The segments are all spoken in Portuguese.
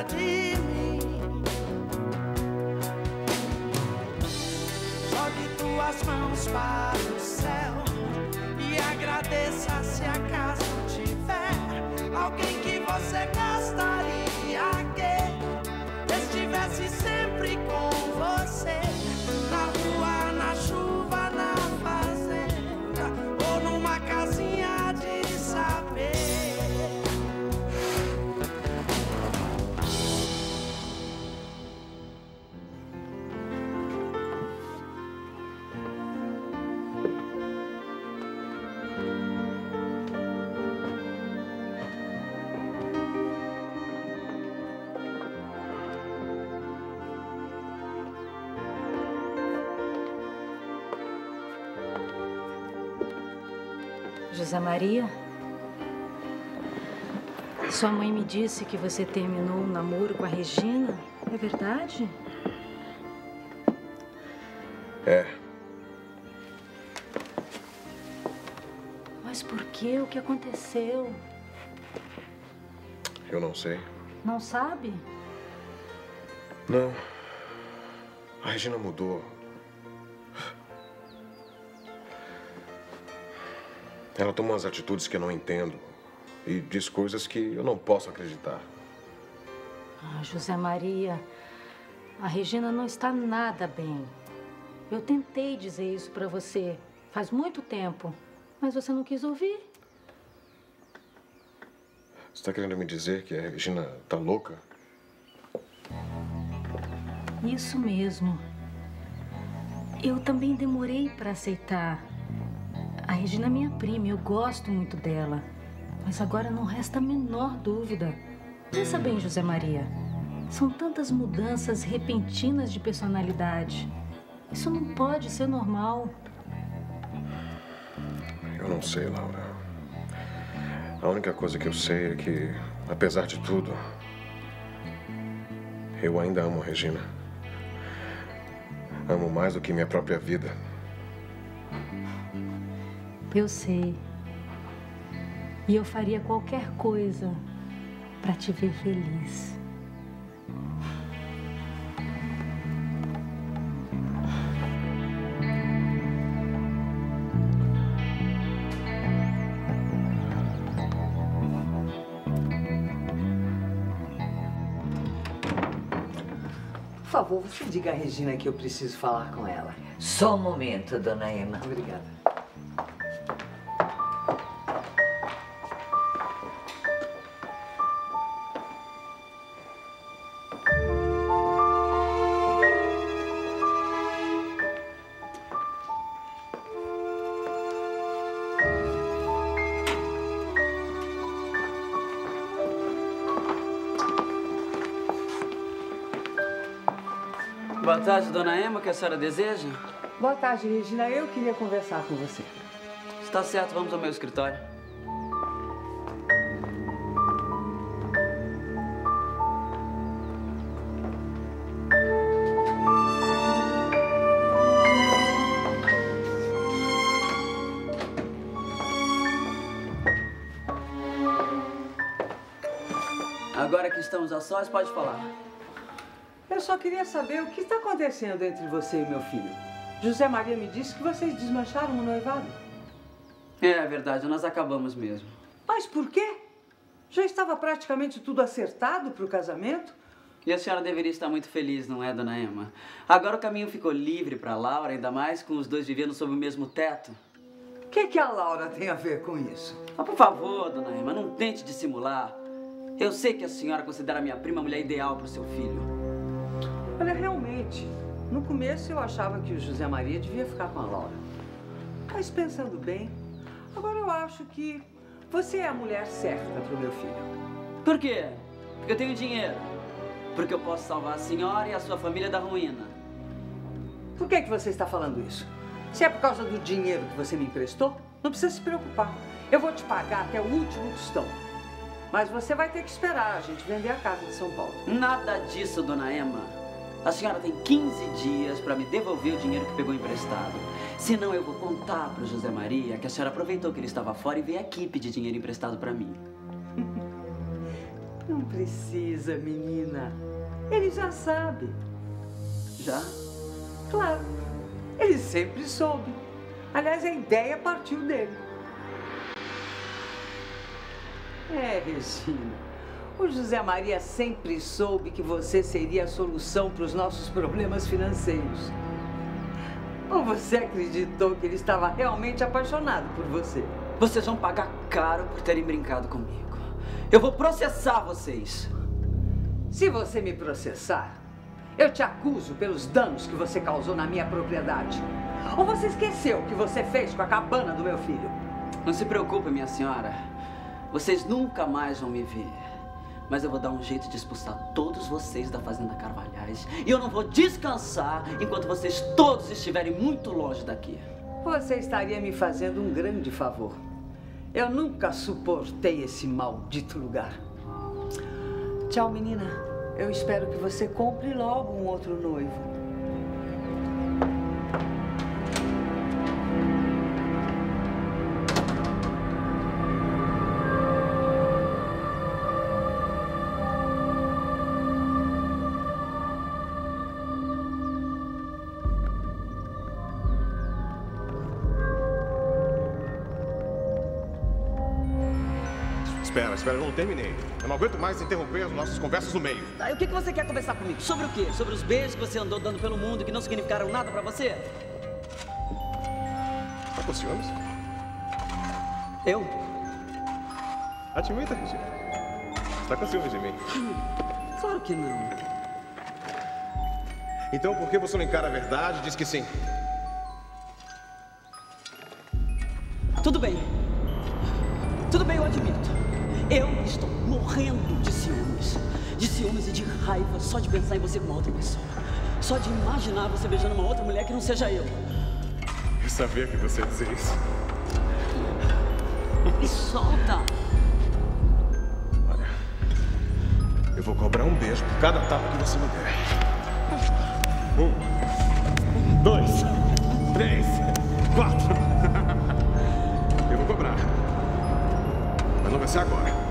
cuida de mim. Jogue tuas mãos para o céu e agradeça se acaso tiver alguém que você gostaria que estivesse sempre com você, na rua, na chuva, na fazenda ou numa casinha de saber. José Maria, sua mãe me disse que você terminou o namoro com a Regina. É verdade? É. Mas por quê? O que aconteceu? Eu não sei. Não sabe? Não. A Regina mudou. Ela toma umas atitudes que eu não entendo e diz coisas que eu não posso acreditar. Ah, José Maria, a Regina não está nada bem. Eu tentei dizer isso para você faz muito tempo, mas você não quis ouvir. Você está querendo me dizer que a Regina está louca? Isso mesmo. Eu também demorei para aceitar. A Regina é minha prima, eu gosto muito dela. Mas agora não resta a menor dúvida. Pensa bem, José Maria. São tantas mudanças repentinas de personalidade. Isso não pode ser normal. Eu não sei, Laura. A única coisa que eu sei é que, apesar de tudo, eu ainda amo a Regina. Amo mais do que minha própria vida. Eu sei. E eu faria qualquer coisa para te ver feliz. Por favor, você diga a Regina que eu preciso falar com ela. Só um momento, dona Emma. Obrigada. Boa tarde, dona Emma, o que a senhora deseja? Boa tarde, Regina. Eu queria conversar com você. Está certo, vamos ao meu escritório. Agora que estamos a sós, pode falar. Eu só queria saber o que está acontecendo entre você e meu filho. José Maria me disse que vocês desmancharam o noivado. É verdade, nós acabamos mesmo. Mas por quê? Já estava praticamente tudo acertado para o casamento. E a senhora deveria estar muito feliz, não é, dona Emma? Agora o caminho ficou livre para Laura, ainda mais com os dois vivendo sob o mesmo teto. O que a Laura tem a ver com isso? Ah, por favor, dona Emma, não tente dissimular. Eu sei que a senhora considera minha prima a mulher ideal para o seu filho. Olha, realmente, no começo eu achava que o José Maria devia ficar com a Laura. Mas pensando bem, agora eu acho que você é a mulher certa para o meu filho. Por quê? Porque eu tenho dinheiro. Porque eu posso salvar a senhora e a sua família da ruína. Por que você está falando isso? Se é por causa do dinheiro que você me emprestou, não precisa se preocupar. Eu vou te pagar até o último tostão. Mas você vai ter que esperar a gente vender a casa de São Paulo. Nada disso, dona Emma. A senhora tem 15 dias para me devolver o dinheiro que pegou emprestado. Senão eu vou contar para o José Maria que a senhora aproveitou que ele estava fora e veio aqui pedir dinheiro emprestado para mim. Não precisa, menina. Ele já sabe. Já? Claro. Ele sempre soube. Aliás, a ideia partiu dele. Regina, o José Maria sempre soube que você seria a solução para os nossos problemas financeiros. Ou você acreditou que ele estava realmente apaixonado por você? Vocês vão pagar caro por terem brincado comigo. Eu vou processar vocês. Se você me processar, eu te acuso pelos danos que você causou na minha propriedade. Ou você esqueceu o que você fez com a cabana do meu filho? Não se preocupe, minha senhora. Vocês nunca mais vão me ver. Mas eu vou dar um jeito de expulsar todos vocês da Fazenda Carvalhais. E eu não vou descansar enquanto vocês todos estiverem muito longe daqui. Você estaria me fazendo um grande favor. Eu nunca suportei esse maldito lugar. Tchau, menina. Eu espero que você compre logo um outro noivo. Espera, eu não terminei. Eu não aguento mais interromper as nossas conversas no meio. Tá, e o que você quer conversar comigo? Sobre o quê? Sobre os beijos que você andou dando pelo mundo e que não significaram nada pra você? Tá com ciúmes? Eu? Admita, Regina. Você tá com ciúmes de mim. Claro que não. Então por que você não encara a verdade e diz que sim? Tudo bem. Tudo bem, eu admito. Eu estou morrendo de ciúmes. De ciúmes e de raiva só de pensar em você com uma outra pessoa. Só de imaginar você beijando uma outra mulher que não seja eu. Eu sabia que você ia dizer isso. Me solta. Olha, eu vou cobrar um beijo por cada tapa que você me der. 1, 2, 3, 4. Eu vou cobrar. Mas não vai ser agora.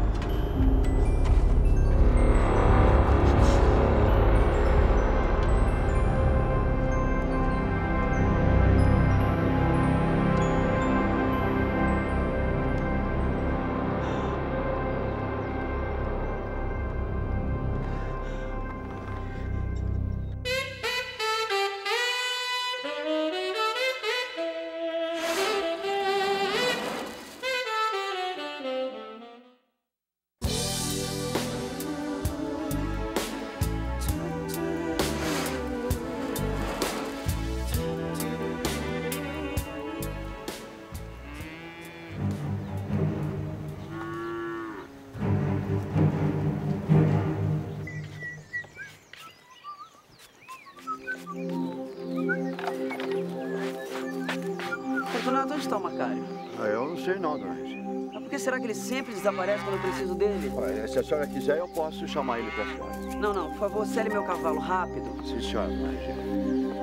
Fortunato, onde está o Macário? Eu não sei não, dona Regina. Mas por que será que ele sempre desaparece quando eu preciso dele? Olha, se a senhora quiser, eu posso chamar ele pra senhora. Não, por favor, cele meu cavalo rápido. Sim, senhora, dona Regina.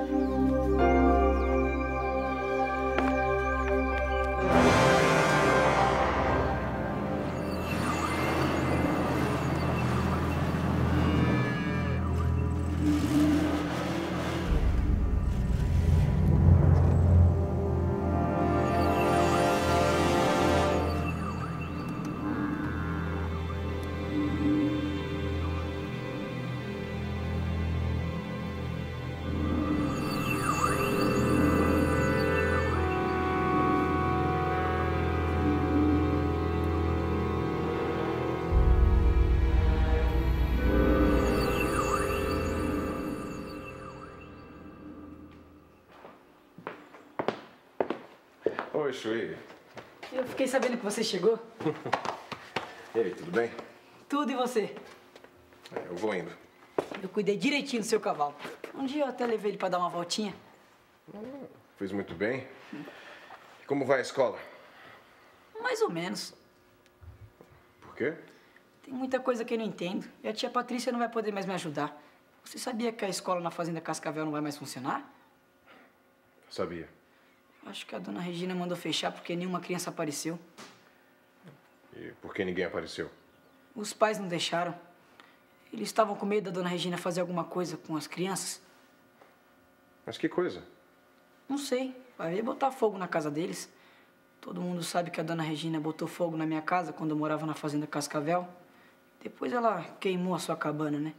Oi, Chuí. Eu fiquei sabendo que você chegou. E aí, tudo bem? Tudo, e você? Eu vou indo. Eu cuidei direitinho do seu cavalo. Um dia eu até levei ele pra dar uma voltinha. Fiz muito bem. E como vai a escola? Mais ou menos. Por quê? Tem muita coisa que eu não entendo. E a tia Patrícia não vai poder mais me ajudar. Você sabia que a escola na Fazenda Cascavel não vai mais funcionar? Sabia. Acho que a dona Regina mandou fechar porque nenhuma criança apareceu. E por que ninguém apareceu? Os pais não deixaram. Eles estavam com medo da dona Regina fazer alguma coisa com as crianças. Mas que coisa? Não sei. Vai ver botar fogo na casa deles. Todo mundo sabe que a dona Regina botou fogo na minha casa quando eu morava na fazenda Cascavel. Depois ela queimou a sua cabana, né?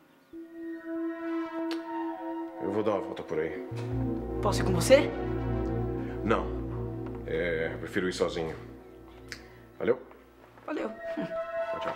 Eu vou dar uma volta por aí. Posso ir com você? Não. Eu prefiro ir sozinho. Valeu? Valeu. Tchau, tchau.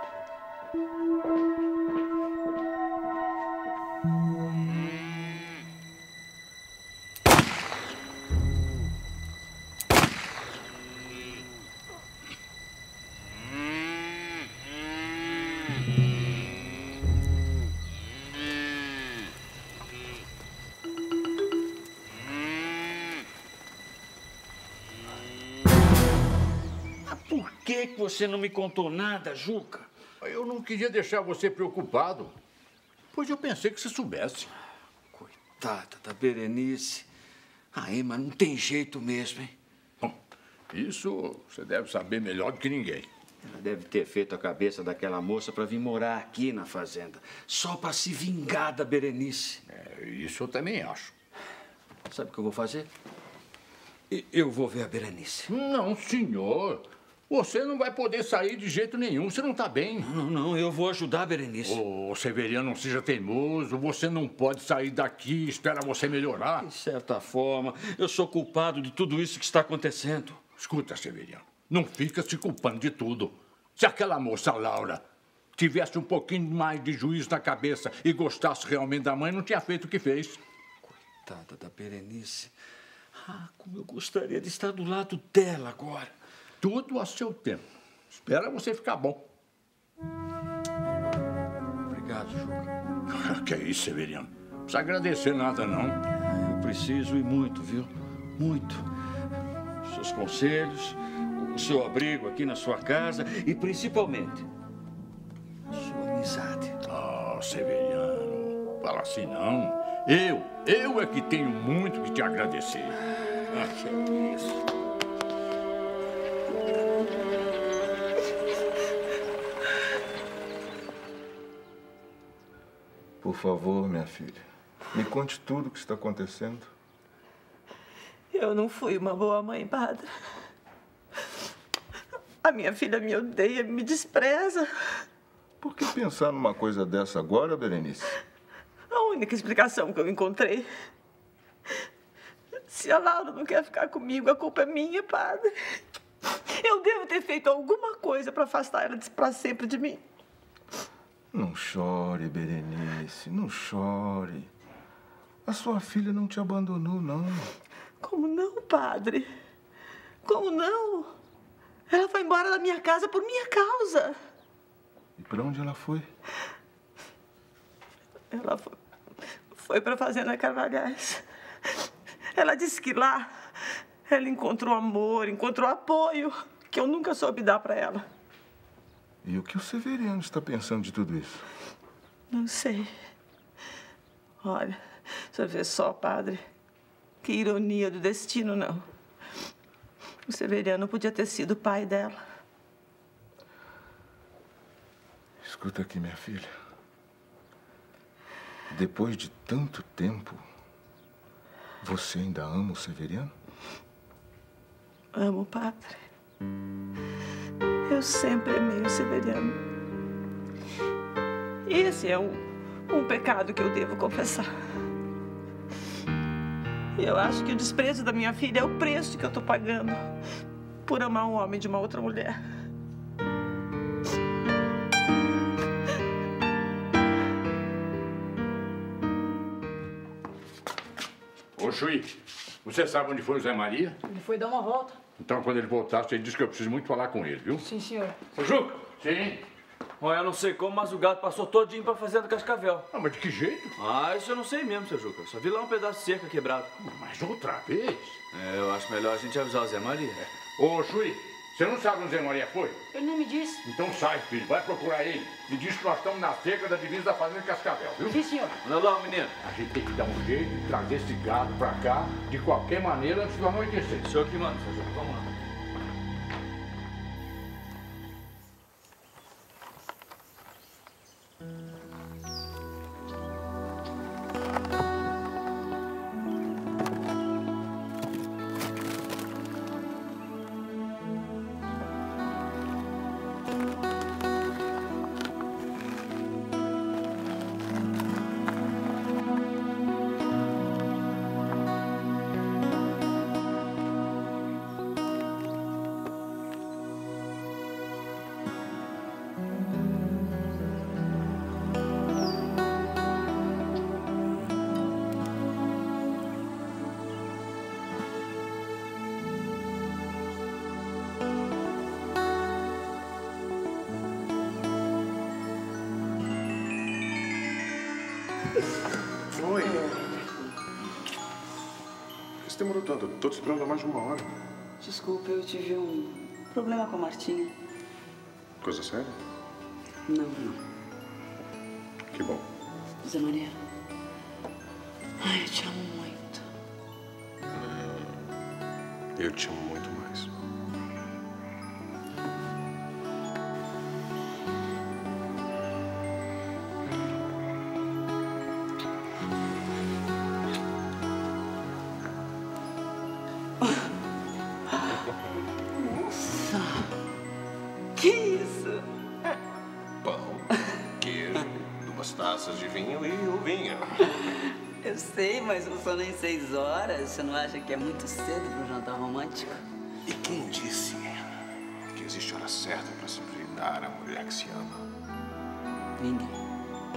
Por que você não me contou nada, Juca? Eu não queria deixar você preocupado, pois eu pensei que você soubesse. Coitada da Berenice. A Emma não tem jeito mesmo, hein? Bom, isso você deve saber melhor do que ninguém. Ela deve ter feito a cabeça daquela moça para vir morar aqui na fazenda, só para se vingar da Berenice. Isso eu também acho. Sabe o que eu vou fazer? Eu vou ver a Berenice. Não, senhor. Você não vai poder sair de jeito nenhum. Você não está bem. Não. Eu vou ajudar a Berenice. Ô, Severiano, não seja teimoso. Você não pode sair daqui. Espera você melhorar. De certa forma, eu sou culpado de tudo isso que está acontecendo. Escuta, Severiano. Não fica se culpando de tudo. Se aquela moça, Laura, tivesse um pouquinho mais de juízo na cabeça e gostasse realmente da mãe, não tinha feito o que fez. Coitada da Berenice. Ah, como eu gostaria de estar do lado dela agora. Tudo a seu tempo. Espera você ficar bom. Obrigado, Juca. Que é isso, Severiano? Não precisa agradecer nada, não. Eu preciso e muito, viu? Muito. Os seus conselhos, o seu abrigo aqui na sua casa e, principalmente, a sua amizade. Ah, Severiano, fala assim não. Eu é que tenho muito que te agradecer. Ah, que é isso. Por favor, minha filha, me conte tudo o que está acontecendo. Eu não fui uma boa mãe, padre. A minha filha me odeia, me despreza. Por que pensar numa coisa dessa agora, Berenice? A única explicação que eu encontrei. Se a Laura não quer ficar comigo, a culpa é minha, padre. Eu devo ter feito alguma coisa para afastar ela para sempre de mim. Não chore, Berenice, não chore. A sua filha não te abandonou, não. Como não, padre? Como não? Ela foi embora da minha casa por minha causa. E para onde ela foi? Ela foi para a Fazenda Carvalhais. Ela disse que lá ela encontrou amor, encontrou apoio, que eu nunca soube dar para ela. E o que o Severiano está pensando de tudo isso? Não sei. Olha, você vê só, padre. Que ironia do destino, não. O Severiano podia ter sido o pai dela. Escuta aqui, minha filha. Depois de tanto tempo, você ainda ama o Severiano? Amo, padre. Eu sempre amei o Severiano. Esse é um pecado que eu devo confessar. Eu acho que o desprezo da minha filha é o preço que eu estou pagando por amar um homem de uma outra mulher. Ô, Chuí, você sabe onde foi o Zé Maria? Ele foi dar uma volta. Então, quando ele voltar, você diz que eu preciso muito falar com ele, viu? Sim, senhor. Ô, Juca! Sim? Olha, eu não sei como, mas o gato passou todinho pra Fazenda Cascavel. Ah, mas de que jeito? Ah, isso eu não sei mesmo, seu Juca. Eu só vi lá um pedaço de cerca quebrado. Mas outra vez? É, eu acho melhor a gente avisar o Zé Maria. Ô, Chuí, você não sabe onde o Zé Maria foi? Ele não me disse. Então sai, filho. Vai procurar ele. E diz que nós estamos na cerca da divisa da Fazenda Cascavel, viu? Sim, senhor. Anda lá, menino. A gente tem que dar um jeito de trazer esse gado pra cá, de qualquer maneira, antes do anoitecer. O senhor que manda, seu Juca. Vamos lá. você demorou tanto? Eu tô te esperando há mais de 1 hora. Desculpa, eu tive um problema com a Martinha. Coisa séria? Não. Que bom. José Maria. Ai, eu te amo muito. Eu te amo muito mais. Nossa! Que isso? Pão, queijo, 2 taças de vinho e o vinho. Eu sei, mas não são nem 6 horas. Você não acha que é muito cedo para um jantar romântico? E quem disse que existe hora certa para se brindar a mulher que se ama? Ninguém.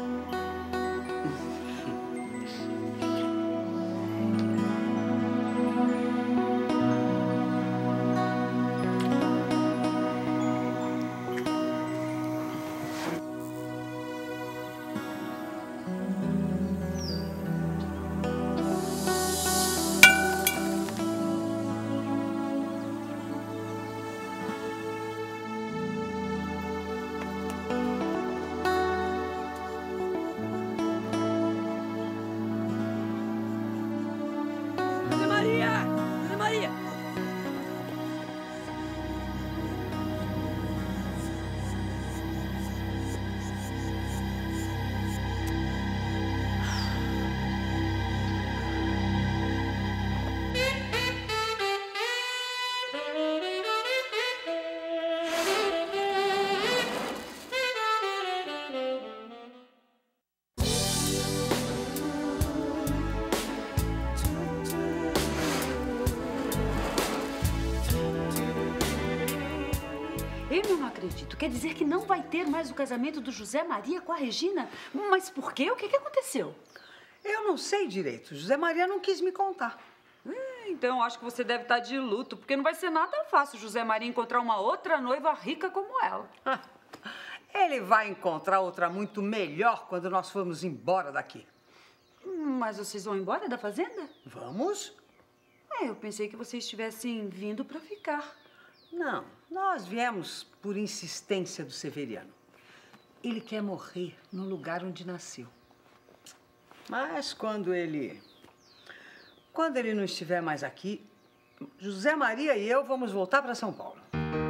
Eu não acredito. Quer dizer que não vai ter mais o casamento do José Maria com a Regina? Mas por quê? O que aconteceu? Eu não sei direito. José Maria não quis me contar. Então, acho que você deve estar de luto, porque não vai ser nada fácil José Maria encontrar uma outra noiva rica como ela. Ele vai encontrar outra muito melhor quando nós formos embora daqui. Mas vocês vão embora da fazenda? Vamos? Eu pensei que vocês estivessem vindo para ficar. Não, nós viemos por insistência do Severiano. Ele quer morrer no lugar onde nasceu. Mas quando ele não estiver mais aqui, José Maria e eu vamos voltar para São Paulo.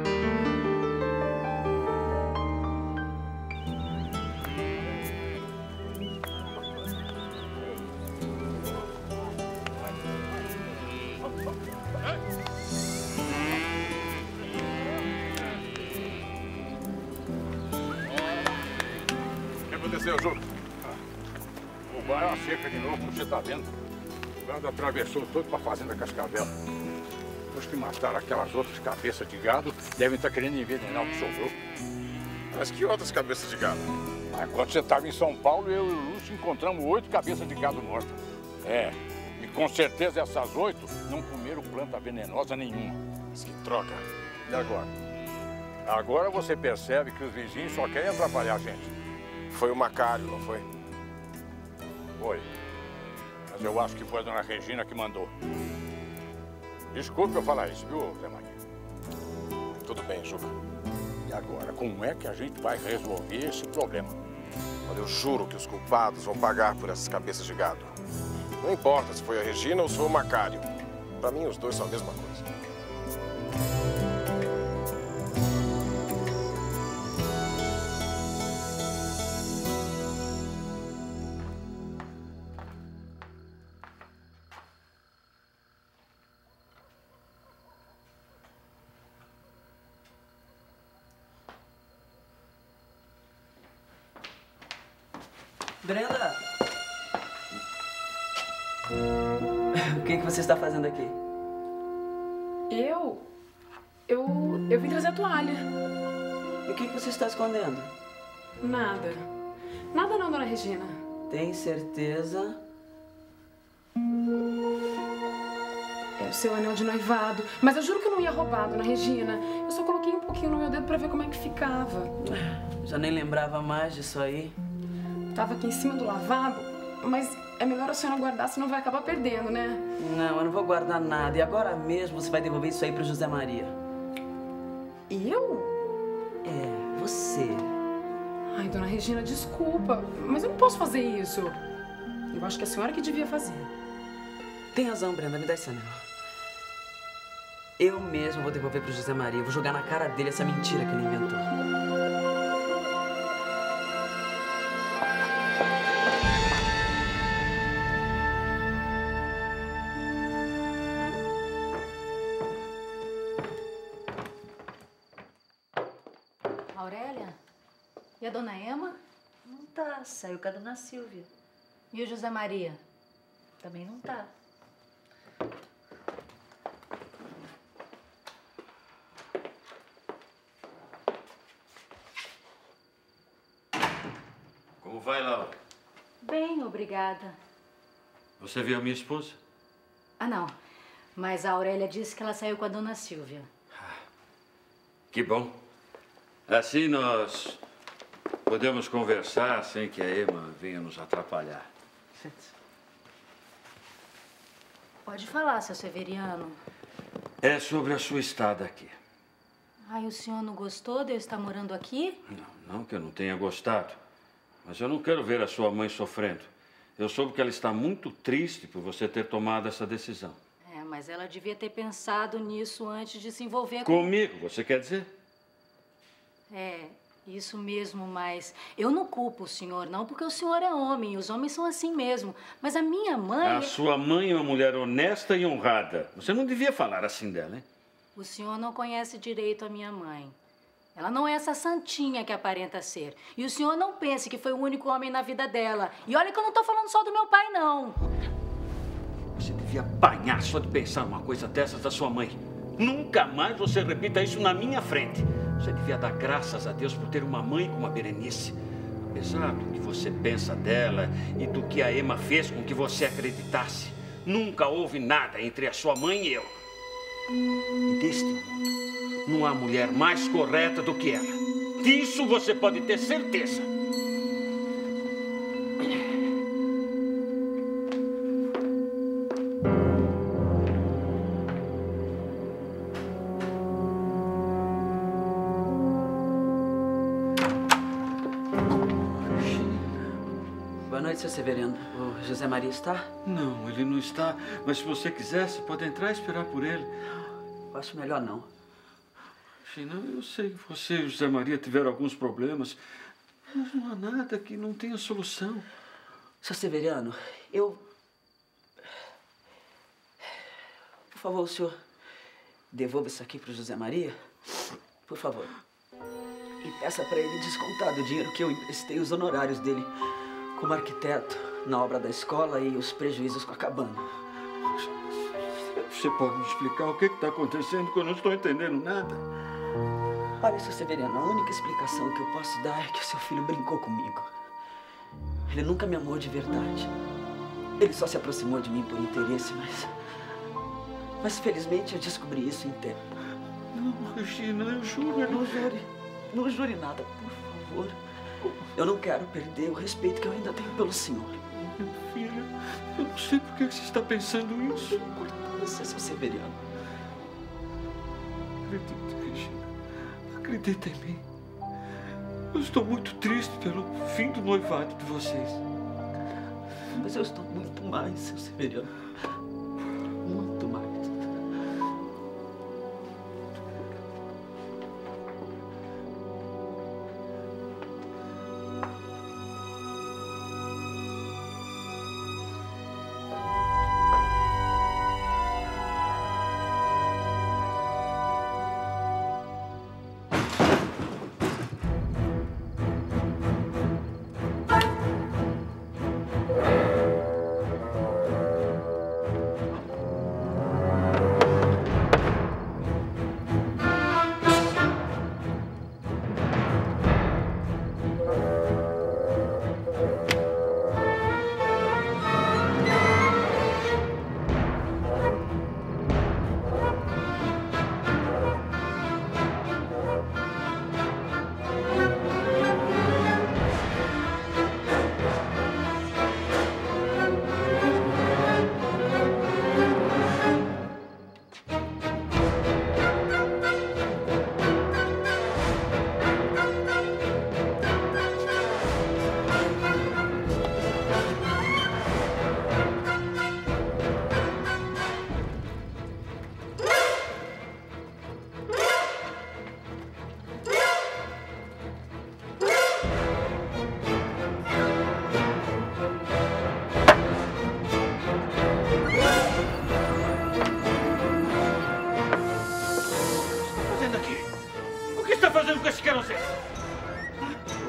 O que aconteceu, Ju? O bar é uma cerca de novo, como você tá vendo. O bando atravessou todo para a fazenda Cascavel. Os que mataram aquelas outras cabeças de gado devem estar querendo envenenar o que sobrou. Mas que outras cabeças de gado? Quando você estava em São Paulo, eu e o Lúcio encontramos 8 cabeças de gado mortas. E com certeza essas 8 não comeram planta venenosa nenhuma. Mas que droga. E agora? Agora você percebe que os vizinhos só querem atrapalhar a gente. Foi o Macário, não foi? Foi. Mas eu acho que foi a dona Regina que mandou. Desculpe eu falar isso, viu, Zé Maria? Tudo bem, Juca. E agora, como é que a gente vai resolver esse problema? Olha, eu juro que os culpados vão pagar por essas cabeças de gado. Não importa se foi a Regina ou se foi o Macário. Pra mim, os dois são a mesma coisa. Brenda! O que você está fazendo aqui? Eu vim trazer a toalha. E o que você está escondendo? Nada. Nada não, dona Regina. Tem certeza? É o seu anel de noivado. Mas eu juro que eu não ia roubar, dona Regina. Eu só coloquei um pouquinho no meu dedo pra ver como é que ficava. Já nem lembrava mais disso aí. Tava aqui em cima do lavabo, mas é melhor a senhora guardar, senão vai acabar perdendo, né? Não, eu não vou guardar nada. E agora mesmo você vai devolver isso aí pro José Maria. Eu? É, você. Ai, dona Regina, desculpa, mas eu não posso fazer isso. Eu acho que é a senhora que devia fazer. Tem razão, Brenda. Me dá esse anel. Eu mesmo vou devolver pro José Maria. Eu vou jogar na cara dele essa mentira que ele inventou. Aurélia? E a dona Ema? Não tá, saiu com a dona Silvia. E o José Maria? Também não tá. Como vai, Laura? Bem, obrigada. Você viu a minha esposa? Ah, não. Mas a Aurélia disse que ela saiu com a dona Silvia. Que bom. Assim nós podemos conversar sem que a Ema venha nos atrapalhar. Pode falar, seu Severiano. É sobre a sua estada aqui. Ai, o senhor não gostou de eu estar morando aqui? Não que eu não tenha gostado, mas eu não quero ver a sua mãe sofrendo. Eu soube que ela está muito triste por você ter tomado essa decisão. É, mas ela devia ter pensado nisso antes de se envolver Comigo, você quer dizer? É, isso mesmo, mas eu não culpo o senhor, não, porque o senhor é homem, e os homens são assim mesmo. Mas a minha mãe... A sua mãe é uma mulher honesta e honrada. Você não devia falar assim dela, hein? O senhor não conhece direito a minha mãe. Ela não é essa santinha que aparenta ser. E o senhor não pense que foi o único homem na vida dela. E olha que eu não tô falando só do meu pai, não. Você devia apanhar só de pensar uma coisa dessas da sua mãe. Nunca mais você repita isso na minha frente. Você devia dar graças a Deus por ter uma mãe como a Berenice. Apesar do que você pensa dela e do que a Ema fez com que você acreditasse, nunca houve nada entre a sua mãe e eu. E deste mundo, não há mulher mais correta do que ela. Disso você pode ter certeza. Boa noite, seu Severiano. O José Maria está? Não, ele não está. Mas se você quisesse, pode entrar e esperar por ele. Eu acho melhor não. China, eu sei que você e o José Maria tiveram alguns problemas, mas não há nada que não tenha solução. Seu Severiano, Por favor, o senhor devolva isso aqui para o José Maria, por favor. E peça para ele descontar do dinheiro que eu emprestei os honorários dele como arquiteto na obra da escola e os prejuízos com a cabana. Você pode me explicar o que está acontecendo, que eu não estou entendendo nada? Olha, seu Severiano, a única explicação que eu posso dar é que o seu filho brincou comigo. Ele nunca me amou de verdade. Ele só se aproximou de mim por interesse, mas felizmente eu descobri isso em tempo. Não, Regina, eu juro. Não jure nada, por favor. Eu não quero perder o respeito que eu ainda tenho pelo senhor. Meu filho, eu não sei por que você está pensando isso. Importância, seu Severiano. Acredite, Regina. Acredita em mim. Eu estou muito triste pelo fim do noivado de vocês. Mas eu estou muito mais, seu Severiano. Muito mais.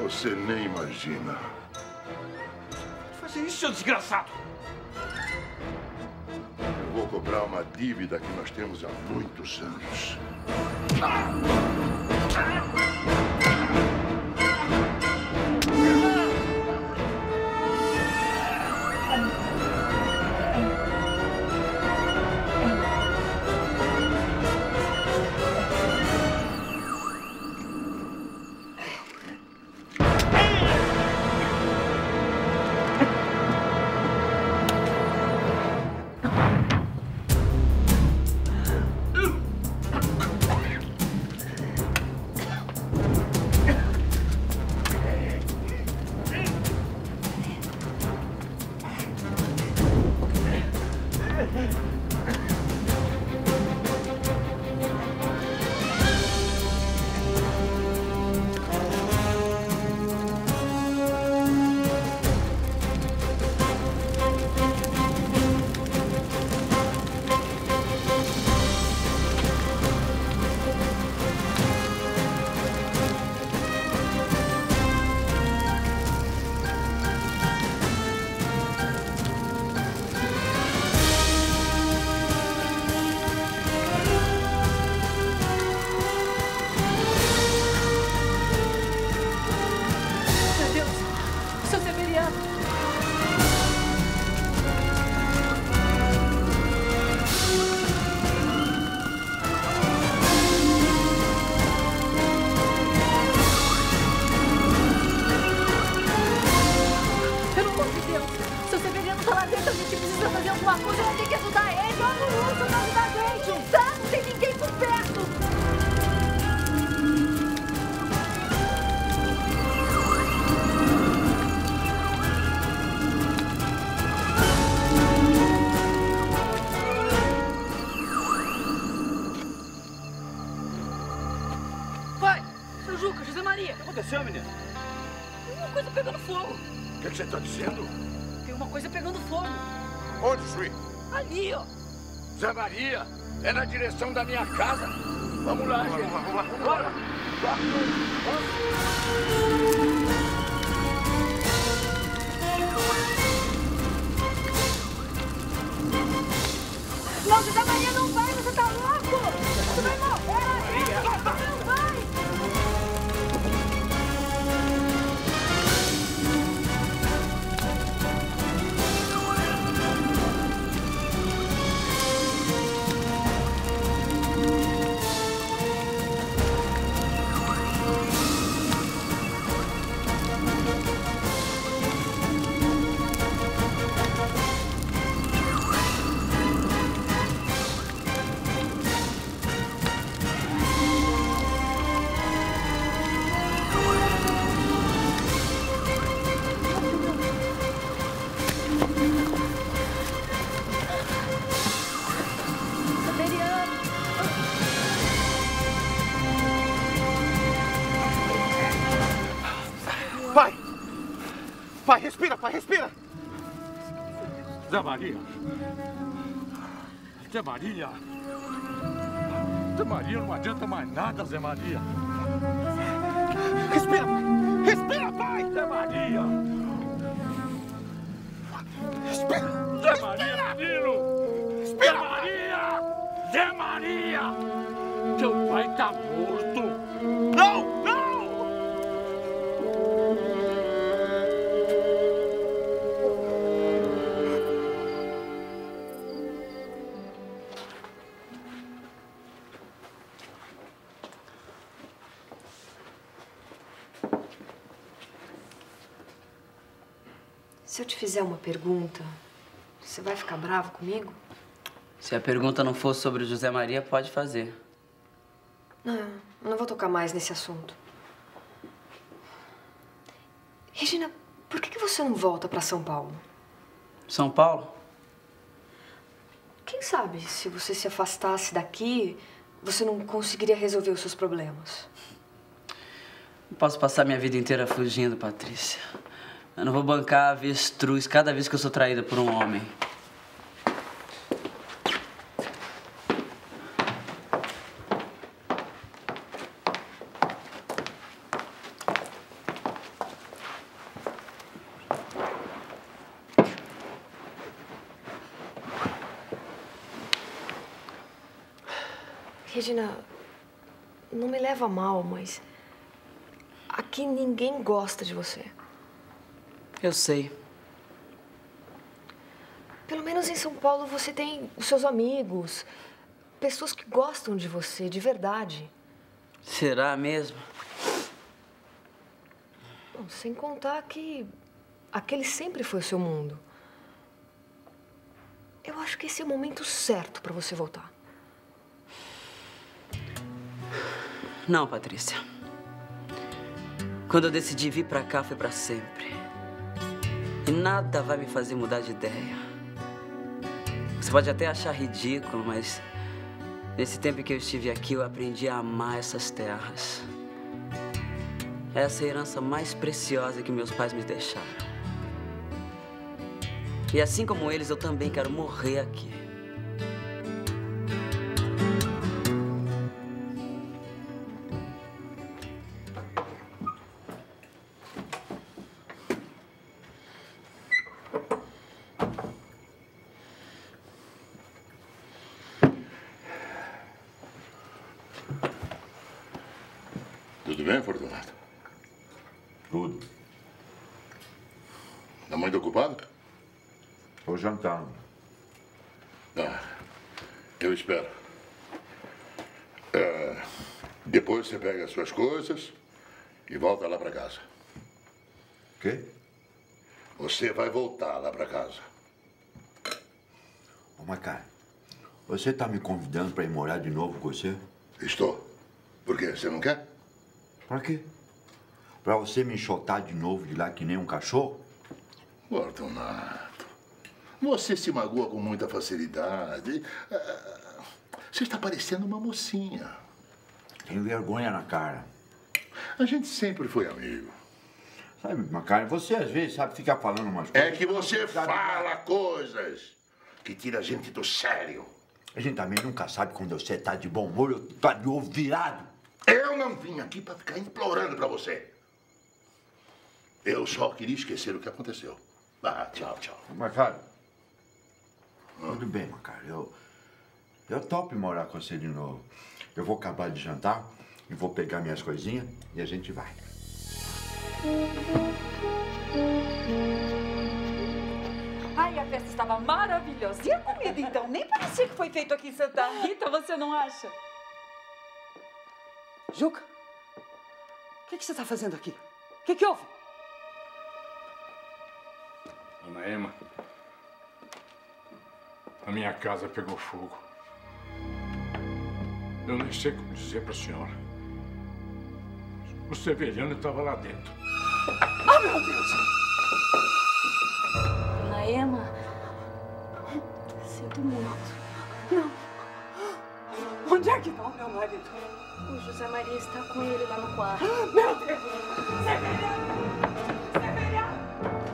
Você nem imagina. Fazer isso, seu desgraçado! Eu vou cobrar uma dívida que nós temos há muitos anos. José Maria! O que aconteceu, menino? Tem uma coisa pegando fogo. O que você está dizendo? Tem uma coisa pegando fogo. Onde, Juiz? Ali, ó. Zé Maria, é na direção da minha casa. Vamos lá, gente. Vamos lá. Bora. Não, José Maria, não vai, você tá louco! Você vai morrer! Não vai! Pai, respira, pai, respira! Zé Maria! Zé Maria! Zé Maria, não adianta mais nada, Zé Maria! Respira, pai! Respira, pai! Zé Maria! Respira! Zé Maria, menino! Respira! Zé Maria! Zé Maria! Teu pai tá morto! Não! Não! Se eu te fizer uma pergunta, você vai ficar bravo comigo? Se a pergunta não for sobre o José Maria, pode fazer. Não, eu não vou tocar mais nesse assunto. Regina, por que você não volta pra São Paulo? São Paulo? Quem sabe, se você se afastasse daqui, você não conseguiria resolver os seus problemas. Não posso passar minha vida inteira fugindo, Patrícia. Eu não vou bancar avestruz cada vez que eu sou traída por um homem. Regina, não me leva a mal, mas aqui ninguém gosta de você. Eu sei. Pelo menos em São Paulo você tem os seus amigos, pessoas que gostam de você, de verdade. Será mesmo? Bom, sem contar que aquele sempre foi o seu mundo. Eu acho que esse é o momento certo para você voltar. Não, Patrícia. Quando eu decidi vir pra cá, foi pra sempre. E nada vai me fazer mudar de ideia. Você pode até achar ridículo, mas nesse tempo que eu estive aqui, eu aprendi a amar essas terras. Essa é a herança mais preciosa que meus pais me deixaram. E assim como eles, eu também quero morrer aqui. Tudo bem, Fortunato? Tudo. Tá muito ocupado? Tô jantando. Tá. Eu espero. Depois você pega as suas coisas e volta lá pra casa. Quê? Você vai voltar lá pra casa. Ô, Macari, você tá me convidando pra ir morar de novo com você? Estou. Por quê? Você não quer? Pra quê? Pra você me enxotar de novo de lá que nem um cachorro? Fortunato, você se magoa com muita facilidade. Você está parecendo uma mocinha. Tenho vergonha na cara. A gente sempre foi amigo. Sabe, Macari, você às vezes sabe ficar falando umas coisas... É que você fala coisas que tira a gente do sério. A gente também nunca sabe quando você tá de bom humor ou tá de ovo virado. Eu não vim aqui pra ficar implorando pra você. Eu só queria esquecer o que aconteceu. Tchau, tchau. Macari, tudo bem, Macari. Eu topo morar com você de novo. Eu vou acabar de jantar e vou pegar minhas coisinhas e a gente vai. Ai, a festa estava maravilhosa. E a comida, então? Nem parecia que foi feito aqui em Santa Rita, você não acha? Juca, o que você está fazendo aqui? O que houve? Dona Ema, a minha casa pegou fogo. Eu nem sei como dizer para a senhora. O Severiano estava lá dentro. Ah, meu Deus! Dona Ema, sinto muito. Não. Onde é que está o meu marido? O José Maria está com ele lá no quarto. Meu Deus! Severiano! Severiano!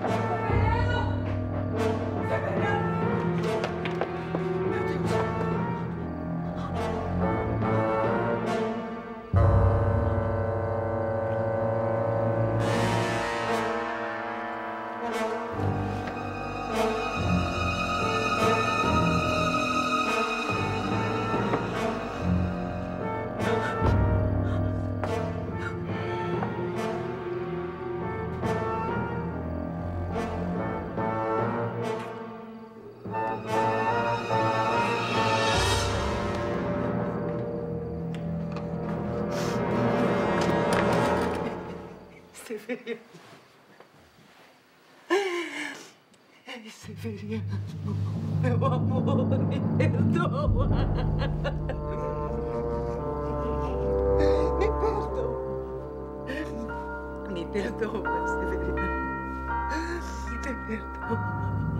Severiano. Severiano, meu amor, me perdoa. Me perdoa. Me perdoa, Severiano. Me perdoa.